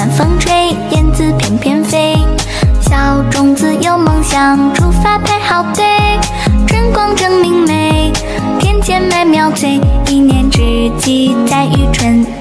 暖风吹，燕子翩翩飞。小种子有梦想，出发排好队。春光正明媚，田间麦苗翠，一年之计在于春。